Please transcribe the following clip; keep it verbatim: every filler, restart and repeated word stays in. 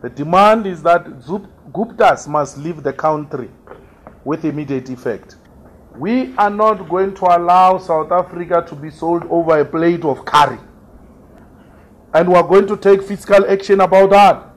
The demand is that Zup- Guptas must leave the country with immediate effect. We are not going to allow South Africa to be sold over a plate of curry. And we are going to take fiscal action about that.